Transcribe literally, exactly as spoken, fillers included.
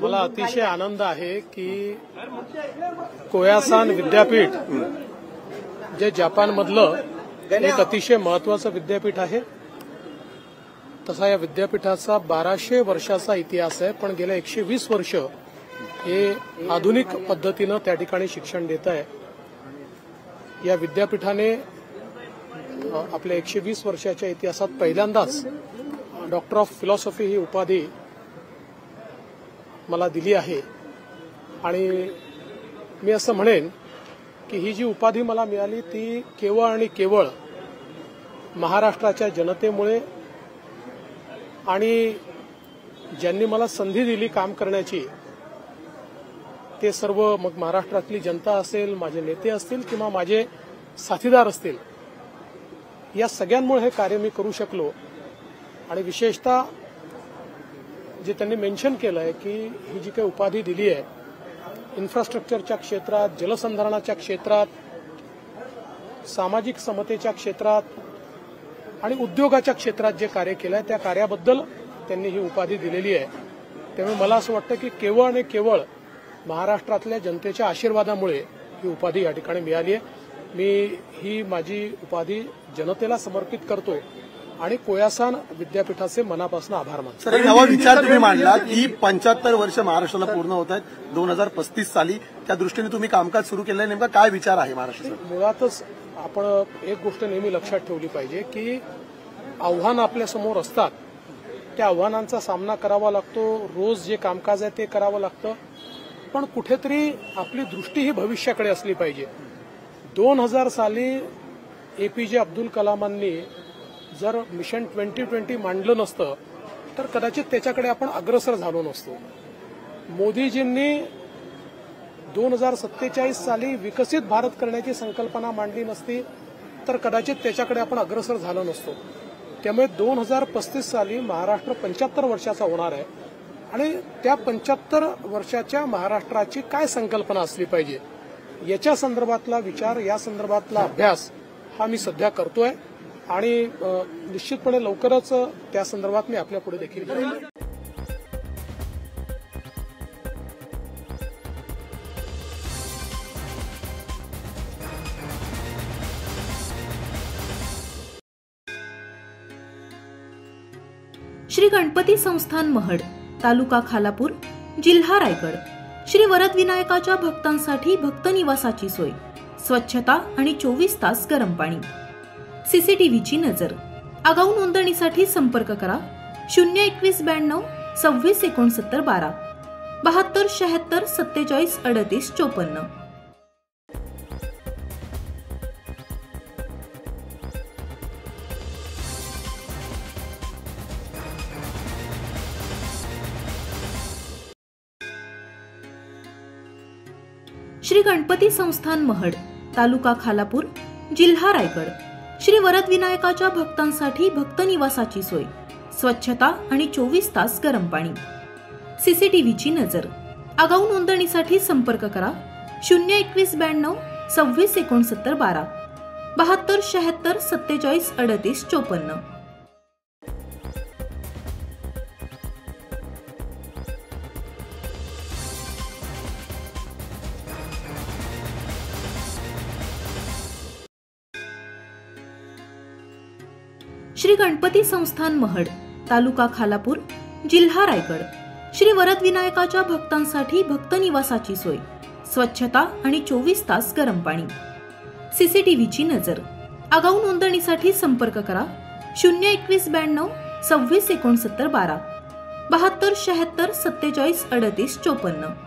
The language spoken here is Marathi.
मला अतिशय आनंद आहे की कोयासान विद्यापीठ जे जपानमधलं एक अतिशय महत्वाचं विद्यापीठ आहे, तसा या विद्यापीठाचा बाराशे वर्षाचा इतिहास आहे, पण गेल्या एकशे वीस वर्ष हे आधुनिक पद्धतीनं त्या ठिकाणी शिक्षण देत आहे। या विद्यापीठाने आपल्या एकशे वीस वर्षाच्या इतिहासात पहिल्यांदाच डॉक्टर ऑफ फिलॉसॉफी ही उपाधी मला दिली आहे। आणि मी असं म्हणेन की ही जी उपाधी मला मिळाली ती केवळ आणि केवळ महाराष्ट्राच्या जनतेमुळे आणि ज्यांनी मला संधी दिली काम करण्याची ते सर्व, मग महाराष्ट्रातली जनता असेल, माझे नेते असतील किंवा माझे साथीदार असतील, या सगळ्यांमुळे हे कार्य मी करू शकलो। आणि विशेषतः जे त्यांनी मेन्शन केलं आहे की ही जी काही उपाधी दिली आहे, इन्फ्रास्ट्रक्चरच्या क्षेत्रात, जलसंधारणाच्या क्षेत्रात, सामाजिक समतेच्या क्षेत्रात आणि उद्योगाच्या क्षेत्रात जे कार्य केलं आहे त्या कार्याबद्दल त्यांनी ही उपाधी दिलेली आहे। त्यामुळे मला असं वाटतं की केवळ आणि केवळ महाराष्ट्रातल्या जनतेच्या आशीर्वादामुळे ही उपाधी या ठिकाणी मिळाली आहे। मी ही माझी उपाधी जनतेला समर्पित करतो आणि कोयासान विद्यापीठाचे मनापासून आभार मानतो। सर, एक नवा विचार तुम्ही मांडला की पंच्याहत्तर वर्ष महाराष्ट्राला पूर्ण होत आहेत, दोन हजार पस्तीस साली, त्या दृष्टीने तुम्ही कामकाज सुरू केलं आहे। नेमका काय विचार आहे महाराष्ट्राचा? मुळातच आपण एक गोष्ट नेहमी लक्षात ठेवली पाहिजे की आव्हान आपल्या समोर असतात, त्या आव्हानांचा सामना करावा लागतो, रोज जे कामकाज आहे ते करावं लागतं, पण कुठेतरी आपली दृष्टी ही भविष्याकडे असली पाहिजे। दोन हजार साली एपीजे अब्दुल कलामांनी जर मिशन ट्वेंटी ट्वेंटी मांडलं नसतं तर कदाचित त्याच्याकडे आपण अग्रसर झालो नसतो। मोदीजींनी दोन हजार सत्तेचाळीस साली विकसित भारत करण्याची संकल्पना मांडली नसती तर कदाचित त्याच्याकडे आपण अग्रसर झालो नसतो। त्यामुळे दोन हजार पस्तीस साली महाराष्ट्र पंच्याहत्तर वर्षाचा होणार आहे आणि त्या पंच्याहत्तर वर्षाच्या महाराष्ट्राची काय संकल्पना असली पाहिजे याच्या संदर्भातला विचार, या संदर्भातला अभ्यास हा मी सध्या करतोय आणि निश्चितपणे लवकरच त्या संदर्भात मी आपल्या पुढे देखील करेन। श्री गणपती संस्थान महड, तालुका खालापूर, जिल्हा रायगड। श्री वरद विनायकाच्या भक्तांसाठी भक्त निवासाची सोय, स्वच्छता आणि चोवीस तास गरम पाणी, सीसीटीव्हीची नजर। आगाऊ नोंदणीसाठी संपर्क करा शून्य एकवीस ब्याण्णव सव्वीस एकोणसत्तर बारा बहात्तर शहात्तर सत्तेचाळीस अडतीस चोपन्न। श्री गणपती संस्थान महड, तालुका खालापूर, जिल्हा रायगड। श्री वरद विनायकाच्या भक्तांसाठी भक्त निवासाची सोय, स्वच्छता आणि चोवीस तास गरम पाणी, सीसीटीव्हीची नजर। आगाऊ नोंदणीसाठी संपर्क करा शून्य एकवीस ब्याण्णव सव्वीस एकोणसत्तर बारा बहात्तर शहात्तर सत्तेचाळीस अडतीस चोपन्न। श्री गणपती संस्थान महड, तालुका खालापूर, जिल्हा रायगड। श्री वरद विनायकाच्या भक्तांसाठी भक्त निवासाची सोय, स्वच्छता आणि चोवीस तास गरम पाणी, सीसीटीव्हीची नजर। आगाऊ नोंदणीसाठी संपर्क करा शून्य एकवीस ब्याण्णव सव्वीस एकोणसत्तर बारा बहात्तर शहात्तर सत्तेचाळीस अडतीस चोपन्न।